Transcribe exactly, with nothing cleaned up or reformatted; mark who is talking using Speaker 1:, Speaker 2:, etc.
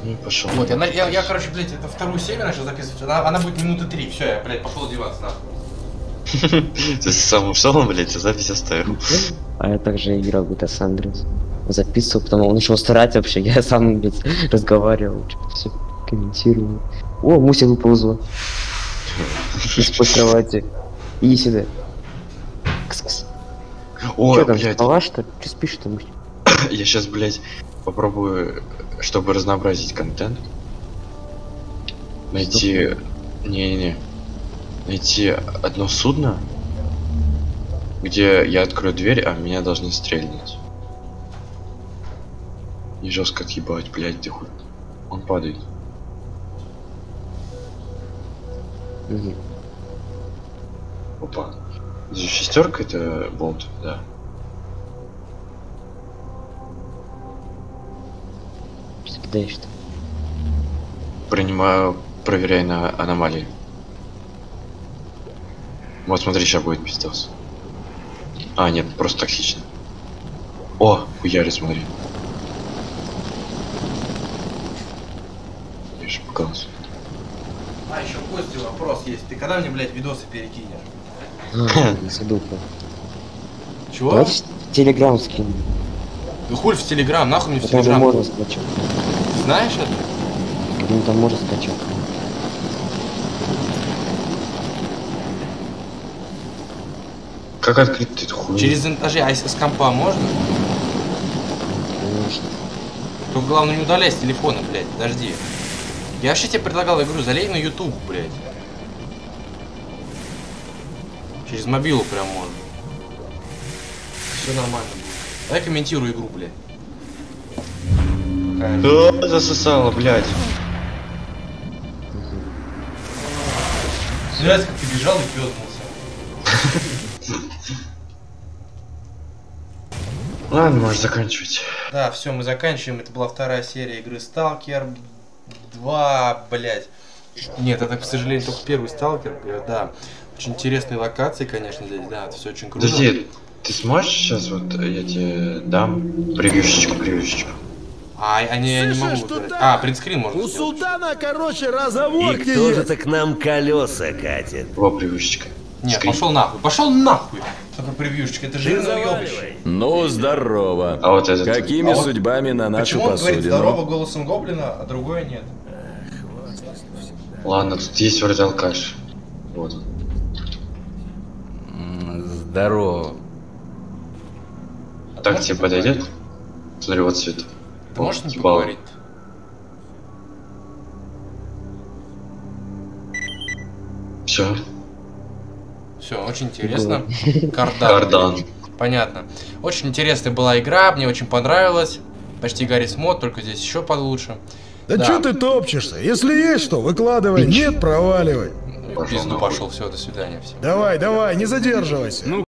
Speaker 1: Ну, пошел.
Speaker 2: Вот, я, я, я, короче, блядь, это вторую серию начал записывать. Она, она будет минуты три. Все, я, блядь, пошел одеваться, нахуй.
Speaker 1: Ты сам ушел, блядь, запись оставил.
Speaker 3: А я также играл в San Andreas. Записывал, потом он начал старать вообще. Я сам, блядь, разговаривал, все комментировал. О, Муся выползла. Из-под кровати. Иди сюда. Кс-кс.
Speaker 1: О,
Speaker 3: Чё там,
Speaker 1: блядь.
Speaker 3: спала, что ли? Че спишь ты, Муся?
Speaker 1: Я сейчас, блядь, попробую, чтобы разнообразить контент. Найти... Не-не-не. Найти одно судно, где я открою дверь, а меня должны стрельнуть. И жестко отъебать, блядь, ты хуй. Он падает.
Speaker 3: Угу.
Speaker 1: Опа. Здесь шестерка, это болт, да.
Speaker 3: Что ты кидаешь-то?
Speaker 1: Принимаю, проверяй на аномалии. Вот смотри, сейчас будет пиздос. А, нет, просто токсично. О, хуяри, смотри. Я же показался.
Speaker 2: А, еще Кости вопрос есть. Ты когда мне, блядь, видосы перекинешь?
Speaker 3: А, Садуха.
Speaker 2: Чего?
Speaker 3: Давайте в Телеграм скину.
Speaker 2: Да хуй в Телеграм, нахуй мне в
Speaker 3: Там же
Speaker 2: Телеграм.
Speaker 3: можно скачать.
Speaker 2: Ты знаешь это?
Speaker 3: Ну там можно скачать.
Speaker 1: Как открыть ты эту хуйню?
Speaker 2: Через этажи, а если с компа можно?
Speaker 3: Конечно.
Speaker 2: Только главное не удаляй с телефона, блядь, подожди. Я вообще тебе предлагал игру, залей на YouTube, блядь. Через мобилу прям можно. Все нормально будет. Давай комментируй игру, блядь.
Speaker 1: Да, засосало, блядь.
Speaker 2: Знаешь, как ты бежал и пёзнулся.
Speaker 1: Ладно, можешь заканчивать.
Speaker 2: Да, все, мы заканчиваем. Это была вторая серия игры Stalker два, блядь. Нет, это, к сожалению, только первый Stalker, да. Очень интересные локации, конечно, здесь, да, это все очень круто.
Speaker 1: Подожди, ты сможешь сейчас вот я тебе дам превьюшечку, превьюшечку?
Speaker 2: А, они я не могу выбирать. А, принтскрин можно
Speaker 4: У
Speaker 2: сделать.
Speaker 4: султана, короче, разговор.
Speaker 5: И кто же так нам колеса катит?
Speaker 1: Во, превьюшечка.
Speaker 2: Нет,
Speaker 1: Скрин.
Speaker 2: пошел нахуй, пошел нахуй. Только превьюшечка, это жирное уебище.
Speaker 4: Заваливай.
Speaker 5: Ну, здорово.
Speaker 1: А вот этот.
Speaker 5: Какими
Speaker 2: А вот
Speaker 5: судьбами на нашу
Speaker 2: Почему он говорит здорово
Speaker 5: посудину?
Speaker 2: голосом гоблина, а другое нет?
Speaker 1: Ладно, тут есть вроде алкаш. Вот он.
Speaker 5: Здорово.
Speaker 1: Так тебе подойдет? Смотри, вот цвет.
Speaker 2: Ты можешь с ним
Speaker 1: Ебало.
Speaker 2: поговорить?
Speaker 1: Все.
Speaker 2: Все, очень интересно. Кардан.
Speaker 1: Кардан.
Speaker 2: Понятно. Очень интересная была игра, мне очень понравилась. Почти Гаррис мод, только здесь еще получше.
Speaker 4: Да,
Speaker 2: Да.
Speaker 4: чё ты топчешься? Если есть что, выкладывай. Нет, проваливай.
Speaker 2: В пизду пошел, все, до свидания всем.
Speaker 4: Давай, давай, не задерживайся.